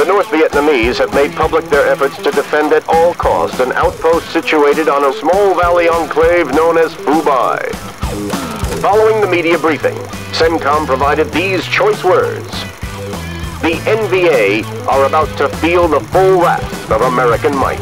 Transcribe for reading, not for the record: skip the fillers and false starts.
The North Vietnamese have made public their efforts to defend at all costs an outpost situated on a small valley enclave known as PhuBai. Following the media briefing, CENTCOM provided these choice words. The NVA are about to feel the full wrath of American might.